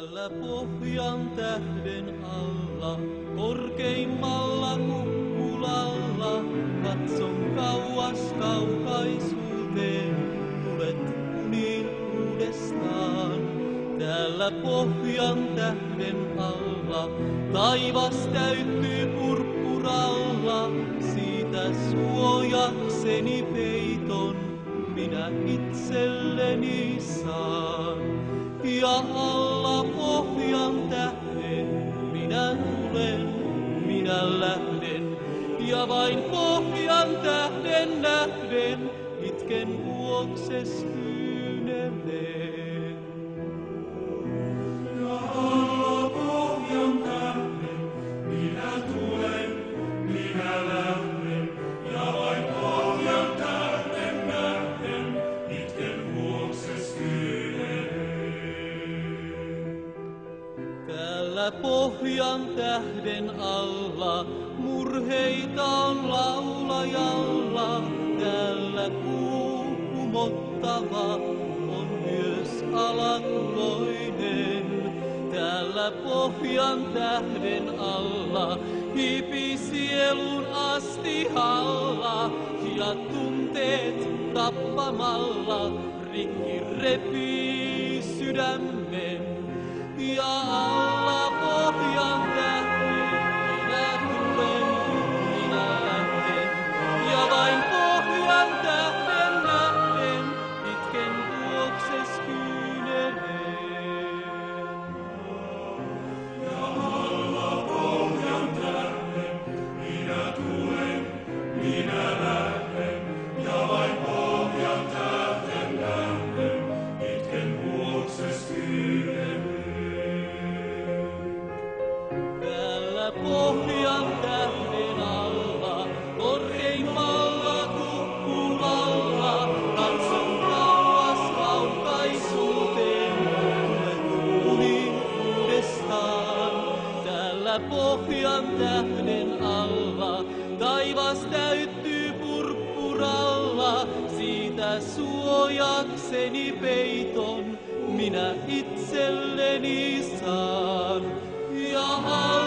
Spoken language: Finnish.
Täällä pohjan tähden alla, korkeimmalla kuppulalla, katson kauas kaukaisuuteen, tulet uniin uudestaan. Täällä pohjan tähden alla, taivas täyttyy purppuralla, siitä suojakseni peiton minä itselleni saan. Ja alla pohjan tähden minä tulen, minä lähden, ja vain pohjan tähden nähden itken vuokses kyynelen. Ja alla pohjan tähden minä tulen, minä lähden, ja vain pohjan tähden nähden itken vuokses kyynelen. Täällä pohjan tähden alla murheita on laulajalla. Täällä kuumottava on myös alakuloinen. Täällä pohjan tähden alla hiipii sielun astihalla ja tunteet tappamalla rikki repii sydämen. Ja alla pohjan tähden minä tulen, minä lähden, ja vain pohjan tähden nähden itken vuokses kyynelen. Ja alla pohjan tähden minä tulen, minä lähden, ja vain pohjan tähden nähden itken vuokses kyynelen. Pohjan tähden alla, korkeimmalla kuppulalla, katson kauas kaukaisuuteen, tulet uniin uudestaan. Täällä pohjan tähden alla, taivas täyttyy purppuralla, siitä suojakseni peiton minä itselleni saan. Ja